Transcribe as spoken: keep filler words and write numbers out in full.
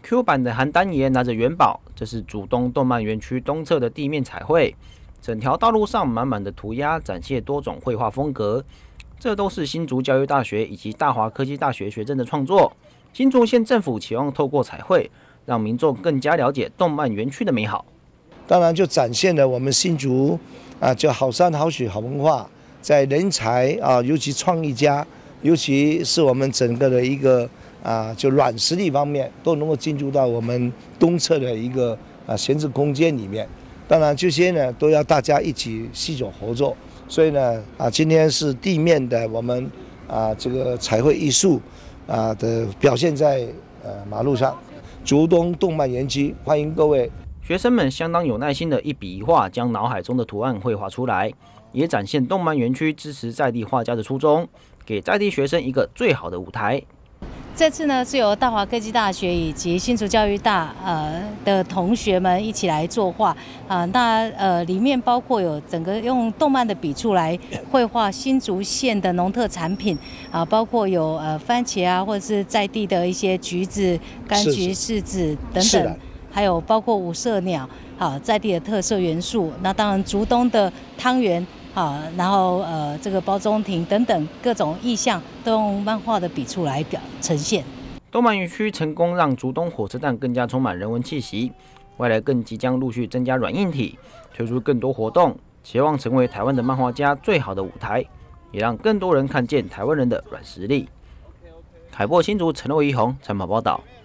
Q 版的韩丹爷拿着元宝，这是竹东动漫园区东侧的地面彩绘，整条道路上满满的涂鸦，展现多种绘画风格。这都是新竹教育大学以及大华科技大学学生的创作。新竹县政府期望透过彩绘，让民众更加了解动漫园区的美好。 当然，就展现了我们新竹啊，就好山好水好文化，在人才啊，尤其创意家，尤其是我们整个的一个啊，就软实力方面，都能够进入到我们东侧的一个啊闲置空间里面。当然，这些呢都要大家一起携手合作。所以呢，啊，今天是地面的我们啊这个彩绘艺术啊的表现在呃马路上，竹东动漫园区，欢迎各位。 学生们相当有耐心的一笔一画，将脑海中的图案绘画出来，也展现动漫园区支持在地画家的初衷，给在地学生一个最好的舞台。 这次呢是由大华科技大学以及新竹教育大呃的同学们一起来作画啊、呃，那呃里面包括有整个用动漫的笔触来绘画新竹县的农特产品啊、呃，包括有呃番茄啊，或者是在地的一些橘子、柑橘、柿子等等，还有包括五色鸟啊在地的特色元素。那当然竹东的汤圆。啊，然后呃，这个包中庭等等各种意象都用漫画的笔触来表呈现。 动漫园区成功让竹东火车站更加充满人文气息，未来更即将陆续增加软硬体，推出更多活动，期望成为台湾的漫画家最好的舞台，也让更多人看见台湾人的软实力。海擘新竹陈若仪宏采访报道。